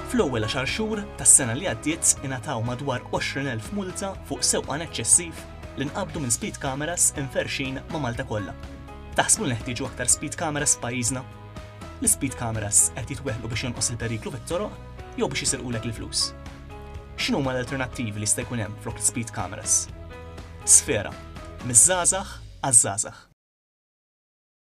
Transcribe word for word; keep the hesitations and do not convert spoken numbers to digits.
Fl-ewwel għaxar xhur tas-sena li għaddiet ingħataw madwar għoxrin elf multa fuq sewqan eċċessiv li nqabdu minn speed cameras inferxin ma' Malta kollha. Taħsbu li neħtieġu aktar speed cameras f'pajjiżna? L-speed cameras qed jitweħħlu biex jonqos il-periklu fit-toroq jew biex jisirqulek il-flus. X'inhuma l-alternattivi li jista' jkun hemm flok l-speed cameras? Sfera, miż-żgħażagħ għaż-żgħażagħ.